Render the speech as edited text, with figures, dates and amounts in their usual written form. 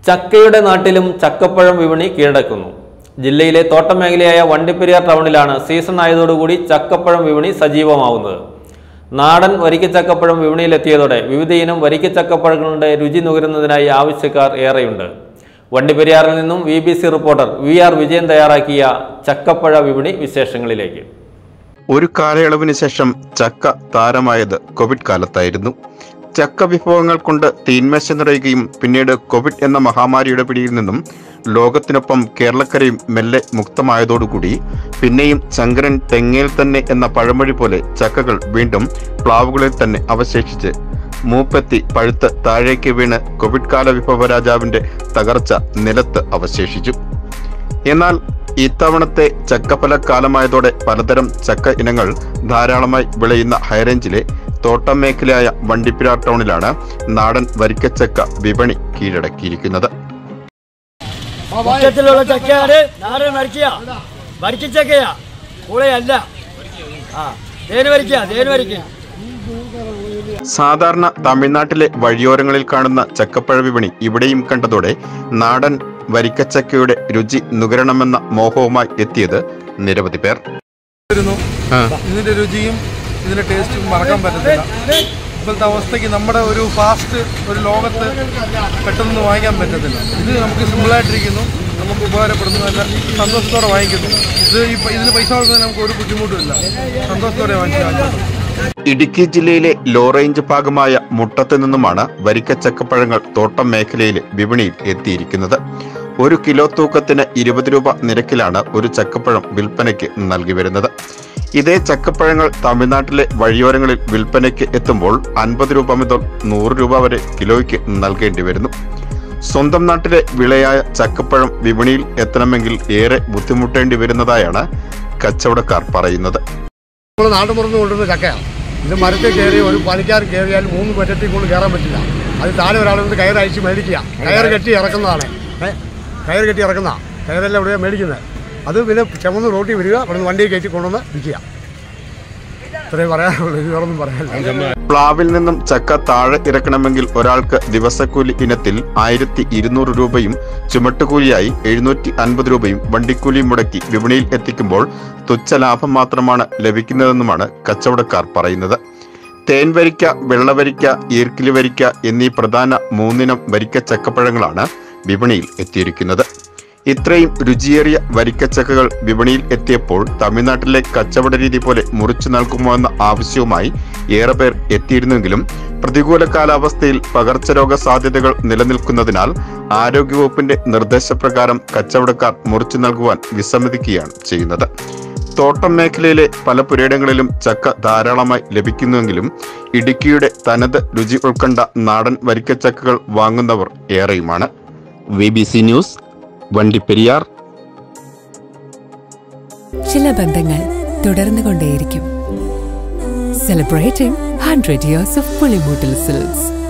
ചക്കയുടെ നാട്ടിലും ചക്കപ്പഴം വിപണി കീഴടക്കുന്നു. ജില്ലയിലെ തോട്ടം മേഖലയായ വണ്ടിപ്പെരിയാർ ടൗണിലാണ് സീസൺ ആയതോടുകൂടി ചക്കപ്പഴം വിപണി സജീവമാവുന്നത്. നാടൻ വരിക്കച്ചക്കപ്പഴം വിപണിയിലെത്തിയതോടെ വിവിധ ഇനം വരിക്കച്ചക്കപ്പഴങ്ങളുടെ രുചി നുകരുന്നതിനായി ആവശ്യക്കാർ ഏറെയുണ്ട്. വണ്ടിപ്പെരിയാറിൽ നിന്നും VBC റിപ്പോർട്ടർ VR വിജയൻ തയ്യാറാക്കിയ ചക്കപ്പഴ വിപണി വിശേഷങ്ങളിലേക്ക്. ഒരു കാലയളവിന് ശേഷം ചക്ക താരമായത് കോവിഡ് കാലത്തായിരുന്നു. ചക്ക വിഭവങ്ങൾ കൊണ്ട് തീന്മേശ നിറയുകയും പിന്നീട് കോവിഡ് എന്ന മഹാമാരിയുടെ പിടിയിൽ നിന്നും ലോകത്തിനൊപ്പം കേരളക്കരയും മെല്ലെ മുക്തമായതോടുകൂടി പിന്നെയും ശങ്കരൻ തെങ്ങേൽ തന്നെ എന്ന പഴമൊഴി പോലെ ചക്കകൾ വീണ്ടും പ്ലാവുകളിൽ തന്നെ അവശേഷിച്ച് മൂപ്പെത്തി പഴുത്ത് താഴേക്ക് വീണ് കോവിഡ് കാല വിഭവ രാജാവിന്റെ തകർച്ച നിലത്ത് അവശേഷിച്ചു. എന്നാൽ ഇത്തവണത്തെ ചക്കഫലക്കാലമായതോടെ പലതരം ചക്ക ഇനങ്ങൾ ധാരാളമായി വിളയുന്ന ഹൈറേഞ്ചിലെ തോട്ടം മേഖലയായ വണ്ടിപ്പെരിയാർ ടൗണിലാണ് നാടൻ വരിക്കച്ചക്ക വിപണി കീഴടക്കിയിരിക്കുന്നത്. സാധാരണ തമിഴ്നാട്ടിലെ വഴിയോരങ്ങളിൽ കാണുന്ന ചക്കപ്പഴ വിപണി ഇവിടെയും കണ്ടതോടെ നാടൻ വരിക്കച്ചക്കയുടെ രുചി നുകരണമെന്ന മോഹവുമായി എത്തിയത് നിരവധി പേർ. ഇതിന്റെ രുചിയും ഇതിന്റെ ടേസ്റ്റും മറക്കാൻ പറ്റത്തില്ല. ഇപ്പോഴത്തെ അവസ്ഥയ്ക്ക് നമ്മുടെ ഒരു ഫാസ്റ്റ് ഒരു ലോകത്ത് പെട്ടെന്ന് വാങ്ങിക്കാൻ പറ്റത്തില്ല. ഇത് നമുക്ക് സിമ്പിളായിട്ടിരിക്കുന്നു, നമുക്ക് ഉപകാരപ്പെടുന്നു, നല്ല സന്തോഷത്തോടെ വാങ്ങിക്കുന്നു. ഇതിന് പൈസ കൊടുക്കാൻ നമുക്ക് ഒരു ബുദ്ധിമുട്ടുമില്ല, സന്തോഷത്തോടെ വാങ്ങിക്കാം. ഇടുക്കി ജില്ലയിലെ ലോ റേഞ്ച് ഭാഗമായ മുട്ടത്ത് നിന്നുമാണ് വരിക്കച്ചക്കപ്പഴങ്ങൾ തോട്ടം മേഖലയിലെ വിപണിയിൽ എത്തിയിരിക്കുന്നത്. 1 കിലോ തൂക്കത്തിന് 20 രൂപ നിരക്കിലാണ് ഒരു ചക്കപ്പഴം വിൽപ്പനയ്ക്ക് നൽകി വരുന്നത്. ഇതേ ചക്കപ്പഴങ്ങൾ തമിഴ്നാട്ടിലെ വഴിയോരങ്ങളിൽ വിൽപ്പനയ്ക്ക് എത്തുമ്പോൾ 50 രൂപ മുതൽ 100 രൂപ വരെ കിലോയ്ക്ക് നൽകേണ്ടി വരുന്നു. സ്വന്തം നാട്ടിലെ വിളയായ ചക്കപ്പഴം വിപണിയിൽ എത്തണമെങ്കിൽ ഏറെ ബുദ്ധിമുട്ടേണ്ടി വരുന്നതായാണ് കച്ചവടക്കാർ പറയുന്നത്. നാട്ടുപുറത്ത് കൊണ്ടുവരുന്ന ചക്കയാണ്. ഇത് മരത്തിൽ കയറി ഒരു പണിക്കാരൻ കയറിയാൽ 3 പറ്റത്തിൽ കൊണ്ട് കയറാൻ പറ്റില്ല. അത് താഴെ ഒരാളുകൊണ്ട് കയർ അയച്ച് മേടിക്കുക. കയർ കെട്ടി ഇറക്കുന്നതാണ്. കയർ കെട്ടി ഇറക്കുന്ന കയറെല്ലാം ഇവിടെ മേടിക്കുന്നത്. അത് പിന്നെ ചുമന്ന് റോട്ടിൽ വരിക, അവിടെ നിന്ന് വണ്ടിയിൽ കയറ്റി കൊണ്ടുവന്ന് വിൽക്കുക. ഇത്രയും പറയാനുള്ളൂ, ഇത് വേറൊന്നും പറയാനില്ല. പ്ലാവിൽ നിന്നും ചക്ക താഴെ ഇറക്കണമെങ്കിൽ ഒരാൾക്ക് ദിവസക്കൂലി ഇനത്തിൽ 1200 രൂപയും ചുമട്ടുകൂലിയായി 750 രൂപയും വണ്ടിക്കൂലിയും മുടക്കി വിപണിയിൽ എത്തിക്കുമ്പോൾ തുച്ഛ ലാഭം മാത്രമാണ് ലഭിക്കുന്നതെന്നുമാണ് കച്ചവടക്കാർ പറയുന്നത്. തേൻവരിക്ക, വെള്ളവരിക്ക, ഈർക്കിലി വരിക്ക എന്നീ പ്രധാന 3 ഇനം വരിക്ക ചക്കപ്പഴങ്ങളാണ് വിപണിയിൽ എത്തിയിരിക്കുന്നത്. ഇത്രയും രുചിയേറിയ വരിക്കച്ചക്കകൾ വിപണിയിൽ എത്തിയപ്പോൾ തമിഴ്നാട്ടിലെ കച്ചവട രീതി പോലെ മുറിച്ചു നൽകുമോ എന്ന ആവശ്യവുമായി ഏറെ പേർ എത്തിയിരുന്നെങ്കിലും പ്രതികൂല കാലാവസ്ഥയിൽ പകർച്ചരോഗ സാധ്യതകൾ നിലനിൽക്കുന്നതിനാൽ ആരോഗ്യവകുപ്പിന്റെ നിർദ്ദേശപ്രകാരം കച്ചവടക്കാർ മുറിച്ചു നൽകുവാൻ വിസമ്മതിക്കുകയാണ് ചെയ്യുന്നത്. തോട്ടം മേഖലയിലെ പല പുരയിടങ്ങളിലും ചക്ക ധാരാളമായി ലഭിക്കുന്നുവെങ്കിലും ഇടുക്കിയുടെ തനത് രുചി ഉൾക്കൊണ്ട നാടൻ വരിക്കച്ചക്കകൾ വാങ്ങുന്നവർ ഏറെയുമാണ്. VBC news, Vandiperiyar. ചില ബന്ധങ്ങൾ തുടർന്നുകൊണ്ടേയിരിക്കും. Celebrating 100 years of Pulimuttal Silks.